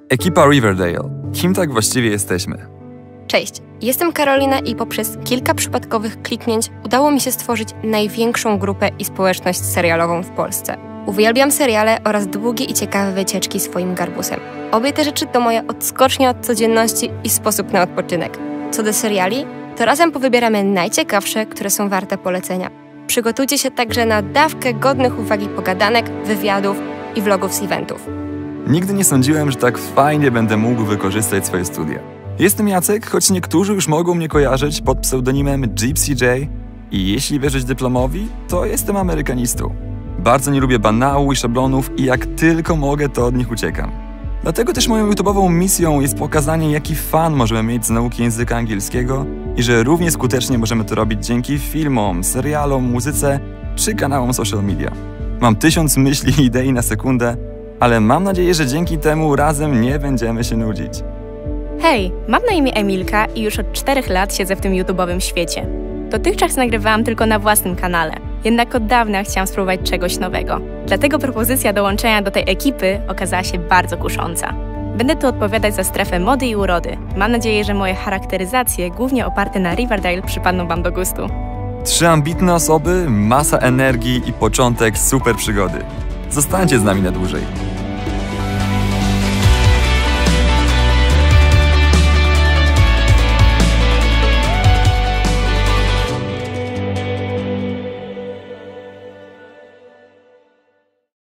Ekipa Riverdale. Kim tak właściwie jesteśmy? Cześć, jestem Karolina i poprzez kilka przypadkowych kliknięć udało mi się stworzyć największą grupę i społeczność serialową w Polsce. Uwielbiam seriale oraz długie i ciekawe wycieczki swoim garbusem. Obie te rzeczy to moja odskocznia od codzienności i sposób na odpoczynek. Co do seriali, to razem powybieramy najciekawsze, które są warte polecenia. Przygotujcie się także na dawkę godnych uwagi pogadanek, wywiadów i vlogów z eventów. Nigdy nie sądziłem, że tak fajnie będę mógł wykorzystać swoje studia. Jestem Jacek, choć niektórzy już mogą mnie kojarzyć pod pseudonimem Gypsy J i jeśli wierzyć dyplomowi, to jestem amerykanistą. Bardzo nie lubię banału i szablonów i jak tylko mogę, to od nich uciekam. Dlatego też moją YouTube'ową misją jest pokazanie, jaki fan możemy mieć z nauki języka angielskiego i że równie skutecznie możemy to robić dzięki filmom, serialom, muzyce czy kanałom social media. Mam 1000 myśli i idei na sekundę, ale mam nadzieję, że dzięki temu razem nie będziemy się nudzić. Hej, mam na imię Emilka i już od 4 lat siedzę w tym YouTube'owym świecie. Dotychczas nagrywałam tylko na własnym kanale, jednak od dawna chciałam spróbować czegoś nowego. Dlatego propozycja dołączenia do tej ekipy okazała się bardzo kusząca. Będę tu odpowiadać za strefę mody i urody. Mam nadzieję, że moje charakteryzacje, głównie oparte na Riverdale, przypadną Wam do gustu. 3 ambitne osoby, masa energii i początek super przygody. Zostańcie z nami na dłużej.